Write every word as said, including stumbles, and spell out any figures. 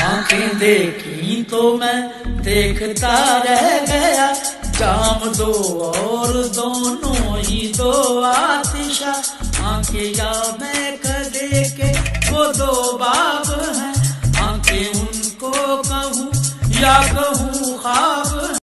आंखें देखी तो मैं देखता रह गया, जाम दो और दोनों ही दो आतिशा, आंखें या मैं